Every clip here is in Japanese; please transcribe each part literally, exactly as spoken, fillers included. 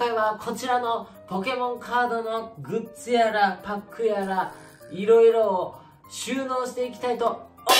回はこちらのポケモンカードのグッズやらパックやらいろいろを収納していきたいと思います。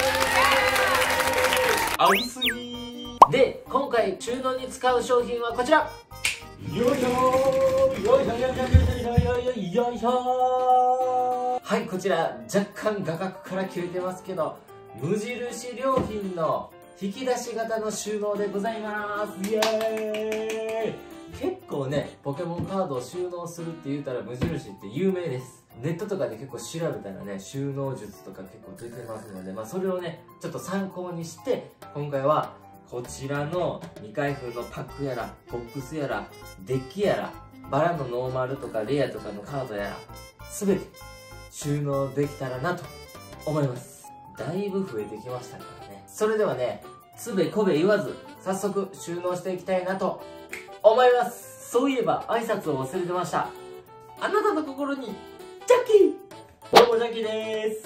ありすぎで、今回収納に使う商品はこちら。 よいしょーよいしょよいしょよいしょよいしょよいしょ。 はい、こちら若干画角から切れてますけど、無印良品の引き出し型の収納でございます。イエーイ。結構ね、ポケモンカードを収納するって言うたら無印って有名です。ネットとかで結構調べたらね、収納術とか結構出てますので、まあそれをね、ちょっと参考にして、今回はこちらの未開封のパックやら、ボックスやら、デッキやら、バラのノーマルとかレアとかのカードやら、すべて収納できたらなと思います。だいぶ増えてきましたからね。それではね、つべこべ言わず、早速収納していきたいなと思います。そういえば挨拶を忘れてました。あなたの心に、ジャッキー。どうもジャッキーです。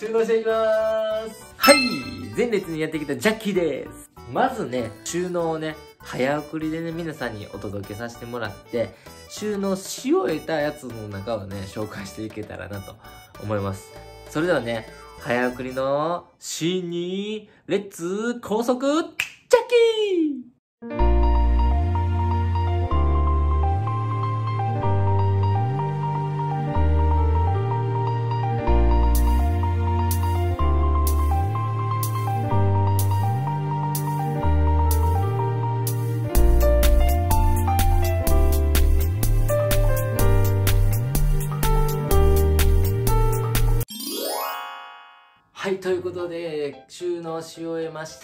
収納していきます。はい、前列にやってきたジャッキーです。まずね、収納をね、早送りでね、皆さんにお届けさせてもらって、収納し終えたやつの中をね、紹介していけたらなと思います。それではね、早送りのシーンに、レッツ高速ジャッキー。はい、ということで、収納し終えました。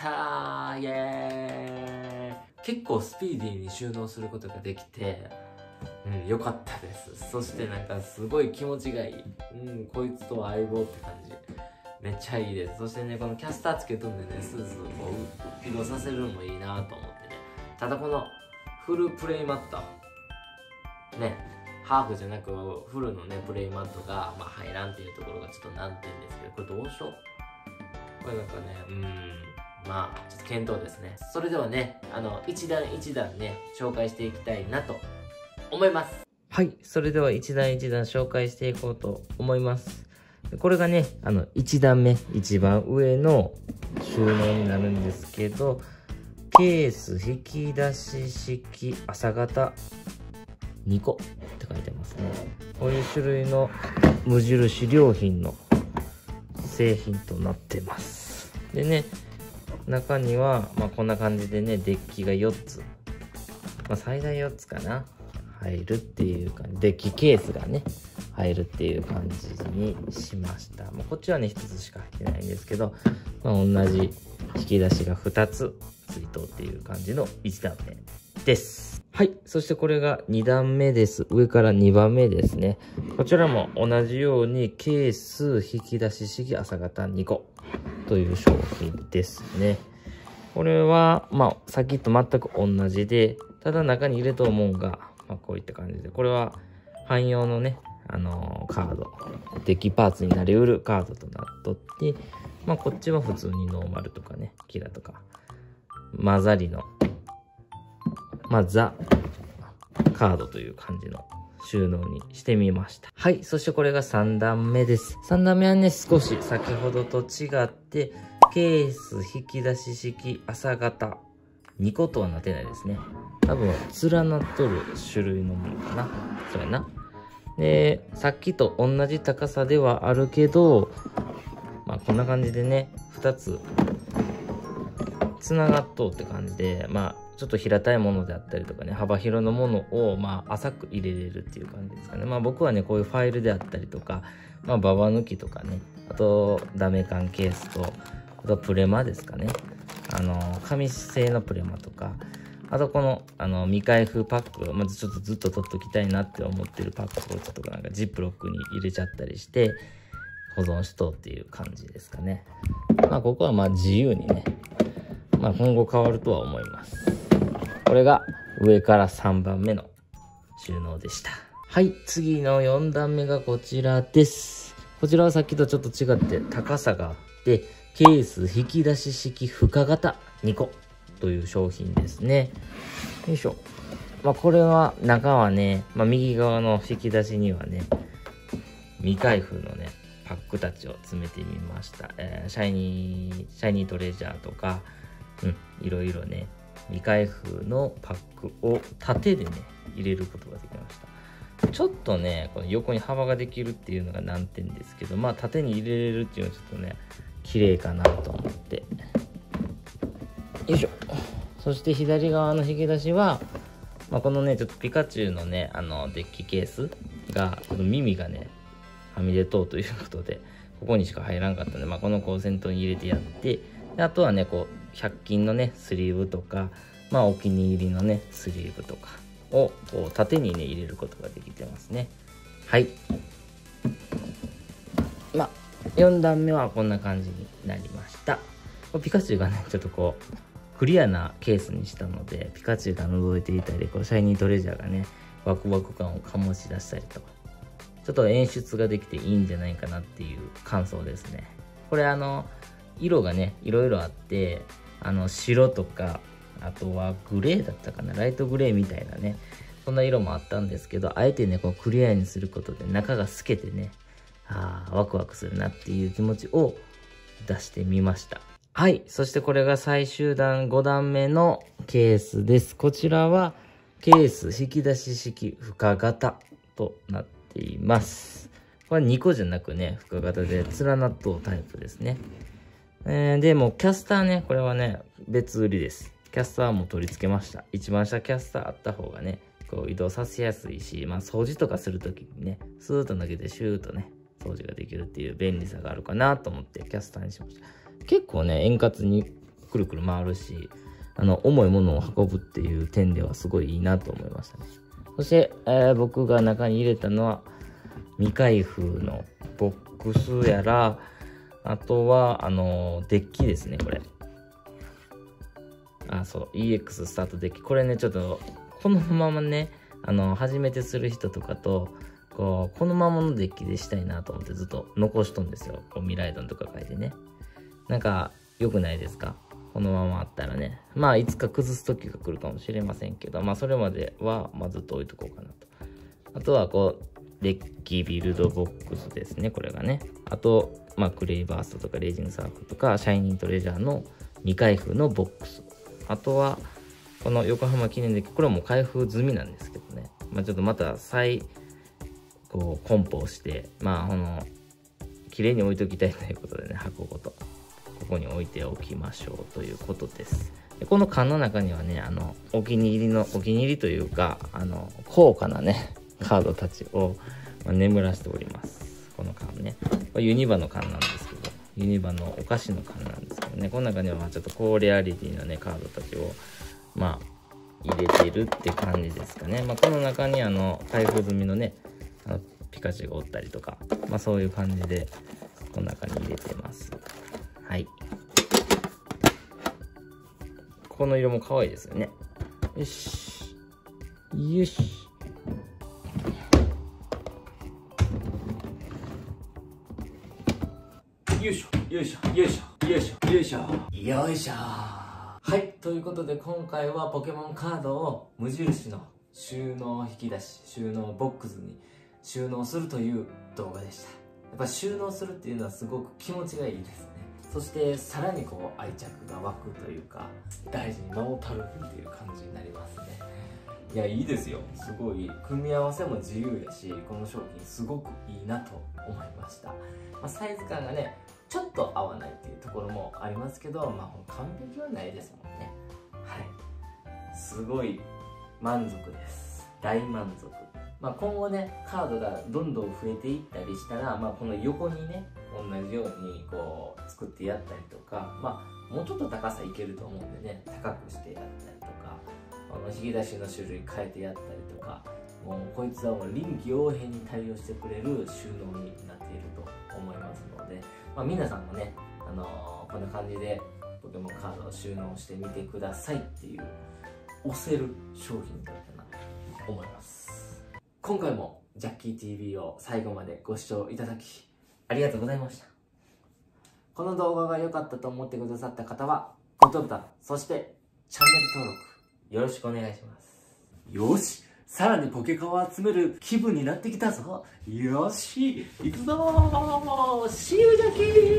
イエーイ。結構スピーディーに収納することができて、うん、良かったです。そしてなんかすごい気持ちがいい。うん、こいつとは相棒って感じ。めっちゃいいです。そしてね、このキャスターつけとんでね、スースーこう、移動させるのもいいなと思ってね。ただこの、フルプレイマット。ね。ハーフじゃなくフルのねプレイマットが、まあ、入らんっていうところがちょっと難点ですけど、これどうしよう。これなんかね、うーん、まあちょっと検討ですね。それではね、あの一段一段ね紹介していきたいなと思います。はい、それでは一段一段紹介していこうと思います。これがね、あの一段目、一番上の収納になるんですけど、ケース引き出し式朝型にこって書いてますね。こういう種類の無印良品の製品となってます。でね、中には、まあ、こんな感じでね、デッキがよっつ、まあ、最大よっつかな、入るっていう感じ、デッキケースがね、入るっていう感じにしました。まあ、こっちはね、ひとつしか入ってないんですけど、まあ、同じ引き出しがふたつついとうっていう感じのいち段目です。はい。そしてこれがに段目です。上からにばんめですね。こちらも同じようにケース引き出し式朝型にこという商品ですね。これは、まあ、さっきと全く同じで、ただ中に入れと思うが、まあ、こういった感じで、これは汎用のね、あのー、カード、デッキパーツになりうるカードとなっとって、まあ、こっちは普通にノーマルとかね、キラとか、混ざりの、まあ、ザ・カードという感じの収納にしてみました。はい。そしてこれがさん段目です。さん段目はね、少し先ほどと違って、ケース引き出し式朝型にことはなってないですね。多分、連なっとる種類のものかな。そうやな。で、さっきと同じ高さではあるけど、まあ、こんな感じでね、ふたつ、つながっとうって感じで、まあ、ちょっと平たいものであったりとかね、幅広のものを、まあ、浅く入れれるっていう感じですかね。まあ、僕はね、こういうファイルであったりとか、まあ、ババ抜きとかね、あと、ダメ缶ケースと、あと、プレマですかね。あの、紙製のプレマとか、あと、この、あの、未開封パック、まずちょっとずっと取っときたいなって思ってるパックをちょっとなんかジップロックに入れちゃったりして、保存しとうっていう感じですかね。まあ、ここはまあ、自由にね、まあ、今後変わるとは思います。これが上からさんばんめの収納でした。はい、次のよん段目がこちらです。こちらはさっきとちょっと違って高さがあって、ケース引き出し式深型にこという商品ですね。よいしょ。まあこれは中はね、まあ、右側の引き出しにはね未開封のねパックたちを詰めてみました。えー、シャイニーシャイニートレジャーとか、うん、いろいろね未開封のパックを縦でね入れることができました。ちょっとねこの横に幅ができるっていうのが難点ですけど、まあ縦に入れれるっていうのはちょっとね綺麗かなと思って、よいしょ。そして左側の引き出しは、まあ、このねちょっとピカチュウのねあのデッキケースがこの耳がねはみ出とうということでここにしか入らんかったので、まあ、この子を先頭に入れてやって、であとはねこうひゃく均のねスリーブとか、まあお気に入りのねスリーブとかをこう縦にね入れることができてますね。はい。まあよん段目はこんな感じになりました。ピカチュウがねちょっとこうクリアなケースにしたので、ピカチュウが覗いていたり、こうシャイニートレジャーがねワクワク感を醸し出したりとか、ちょっと演出ができていいんじゃないかなっていう感想ですね。これあの色がねいろいろあって、あの白とか、あとはグレーだったかな、ライトグレーみたいなね、そんな色もあったんですけど、あえてねこうクリアにすることで中が透けてね、あーワクワクするなっていう気持ちを出してみました。はい。そしてこれが最終段ご段目のケースです。こちらはケース引き出し式深型となっています。これにこじゃなくね、深型で連なっとうタイプですね。えー、で、もうキャスターね、これはね、別売りです。キャスターも取り付けました。一番下キャスターあった方がね、こう移動させやすいし、まあ掃除とかするときにね、スーッと投げてシューッとね、掃除ができるっていう便利さがあるかなと思ってキャスターにしました。結構ね円滑にくるくる回るし、あの重いものを運ぶっていう点ではすごいいいなと思いましたね。そして、えー、僕が中に入れたのは未開封のボックスやら、あとはあのー、デッキですね。これあそう イーエックス スタートデッキ、これねちょっとこのままねあの初めてする人とかとこうこのままのデッキでしたいなと思ってずっと残しとんですよ。こう未来弾とか書いてね、なんか良くないですか、このままあったらね。まあいつか崩す時が来るかもしれませんけど、まあそれまではまあずっと置いとこうかなと。あとはこうデッキビルドボックスですね、これがね。あとまあクレイバーストとかレイジングサークルとかシャイニートレジャーの未開封のボックス、あとはこの横浜記念デッキ、これはもう開封済みなんですけどね、まあちょっとまた再こう梱包してまあこの綺麗に置いときたいということでね、箱ごとここに置いておきましょうということです。でこの缶の中にはね、あのお気に入りのお気に入りというか、あの高価なねカードたちを、まあ、眠らせております。この缶ね、これユニバの缶なんですけど、ユニバのお菓子の缶なんですけどね、この中にはまあちょっと高レアリティなねカードたちをまあ入れているって感じですかね。まあ、この中にあの開封済みのねあのピカチュウがおったりとか、まあそういう感じでこの中に入れてます。はい。この色も可愛いですよね。よし。よし。 よいしょ、よいしょ、よいしょ、よいしょ、よいしょ、よいしょ。はい、ということで今回はポケモンカードを無印の収納引き出し、収納ボックスに収納するという動画でした。やっぱ収納するっていうのはすごく気持ちがいいですね。そしてさらにこう愛着が湧くというか、大事に守ったるっていう感じになりますね。いや、いいですよ。すごい組み合わせも自由やし、この商品すごくいいなと思いました。まあ、サイズ感がねちょっと合わないっていうところもありますけど、まあ完璧はないですもんね。はい、すごい満足です。大満足。まあ、今後ねカードがどんどん増えていったりしたら、まあ、この横にね同じようにこう作ってやったりとか、まあ、もうちょっと高さいけると思うんでね、高くしてやったりとか、この引き出しの種類変えてやったりとか、もうこいつはもう臨機応変に対応してくれる収納になっていると思いますので、まあ、皆さんもね、あのー、こんな感じでポケモンカードを収納してみてくださいっていう押せる商品だったなと思います。今回もジャッキー ティーブイ を最後までご視聴いただきありがとうございました。この動画が良かったと思ってくださった方はグッドボタン、そしてチャンネル登録よろしくお願いします。よし、さらにポケカを集める気分になってきたぞ。よし、行くぞー。See you, Jackie!